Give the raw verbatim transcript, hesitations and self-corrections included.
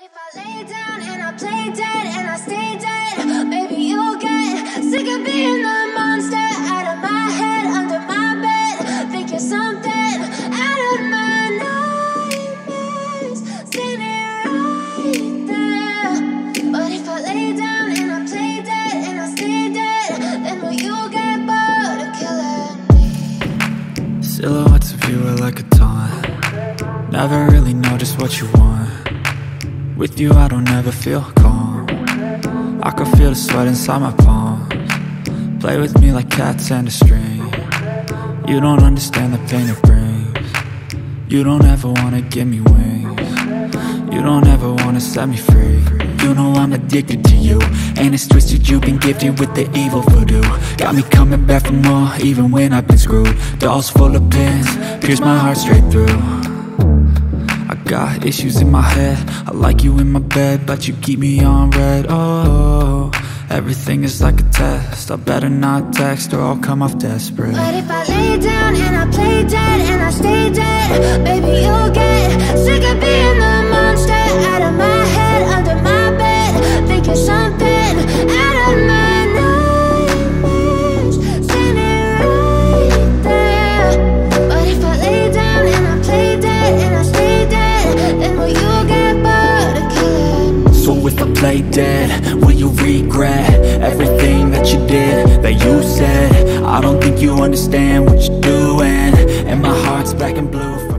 if I lay down and I play dead and I stay dead, maybe you'll get sick of being the monster out of my head, under my bed. Think you're something out of my nightmares, standing right there. But if I lay down and I play dead and I stay dead, then will you get bored of killing me? Silhouettes of you are like a taunt. Never really know just what you want. With you I don't ever feel calm. I can feel the sweat inside my palms. Play with me like cats and a string. You don't understand the pain it brings. You don't ever wanna give me wings. You don't ever wanna set me free. You know I'm addicted to you, and it's twisted, you've been gifted with the evil voodoo. Got me coming back for more, even when I've been screwed. Dolls full of pins, pierce my heart straight through. I got issues in my head, I like you in my bed, but you keep me on red. Oh, everything is like a test, I better not text or I'll come off desperate. But if I lay down and I play dead and I stay dead, baby you'll get sick of being the monster out of my head, under my bed. Think you're something out of my nightmares, standing right there. But if I lay down and I play dead and I stay dead, then will you get bored of killing me? So if I play dead, will you regret everything that you did, that you said? I don't think you understand what you're doing, and my heart's black and blue.